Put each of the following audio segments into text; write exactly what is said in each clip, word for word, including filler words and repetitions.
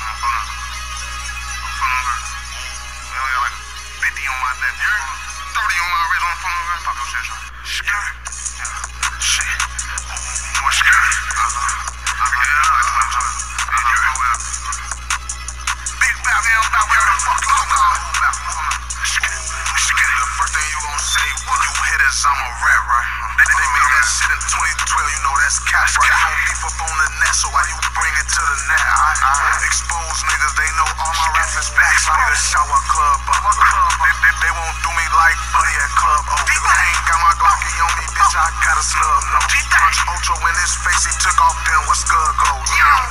fifty on my neck, thirty on my wrist, on the phone, I'm talking shit, son. Shit. Shit. More shit. Uh-huh. Uh-huh. Big back, man, about where the fuck you going? The first thing you gon' say when you hit is I'm a rap, right? They, they made that shit in twenty twelve, you know that's cash, right? You don't beef up on the net, so why you bring it to the net? I, I expose niggas, they know all my raps is facts. Niggas shower club up. They, they, they won't do me like Buddy at Club O. I ain't got my Glocky on me, bitch, I got a snub, no. Punch Ocho in his face, he took off, then what scud goes?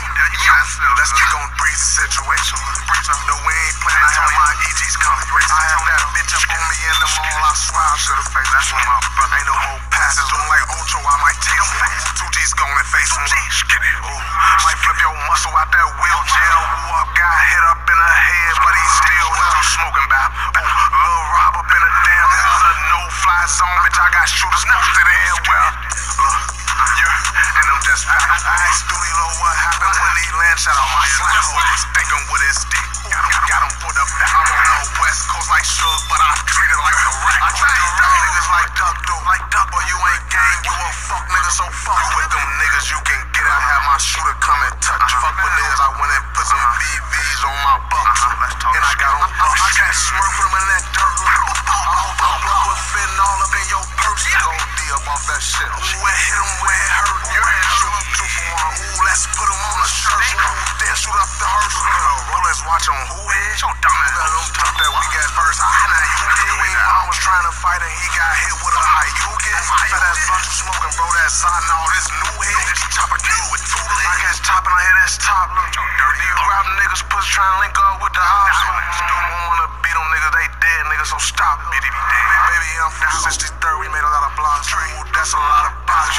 Let's speak on Bree's situation. No, we ain't playing, I have my E Gs coming. I have that bitch up on me in the mall, I swear I should've faced. That's when my brother ain't no more passes. Doing like Ocho, I might take him face. Two G's going and face him. Ooh, might flip your muscle out that wheelchair. Woo up, got hit up in the head, but he still well. Smoking bap. Lil' Rob up in a damn, it was a no-fly zone, bitch. I got shooters posted everywhere. Look, yeah, and I'm just facts. I asked Dooley Low what happened when he land shot on my slap hole. He's thinking with his dick. Got him, got him put up back. I'm on the West Coast like Suge, but I treat it like a rack. I treat these dumb niggas like Duck do. Like Duck, but you ain't gang, you a fuck nigga, so fuck with them niggas. You can get it. I have my shooter come and touch. Fuck with niggas, I went and put some B Vs on my bucks. And I got on bucks. I can't smirk with them in that dirt. I hope I'm up with fitting all up in your purse. You gon' D up off that shit. Ooh, it hit him where it hurt. Shoot him two for one. Ooh, let's put him on a shirt. Ooh, then shoot up the hearse. Rollers watch on who is? Your dumb ass. Let him drop that weak ass verse. I had that you did. When I was trying to fight and he got hit with a high. You get fat ass blunt you smoking, bro. That side and all this new head. This chopper deal with two legs. I catch top and I hit this top. Look, you dirty. You grab them niggas, push trying to link up with the house. Don't wanna beat them niggas, they dead niggas, so stop. Baby, I'm from sixty-third, we made a lot of blocks. Ooh, that's a lot of bodies.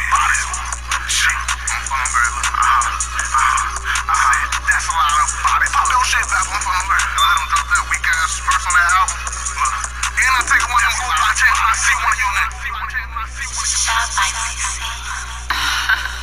Shit, I'm feeling very low. Uh-huh, uh-huh, uh-huh. That's a lot of bodies. Pop your shit back, I'm feeling very low. Let them drop that weak ass verse on that album. Look, and I take one of them gold by chance when I see one of you niggas. Stop, I see.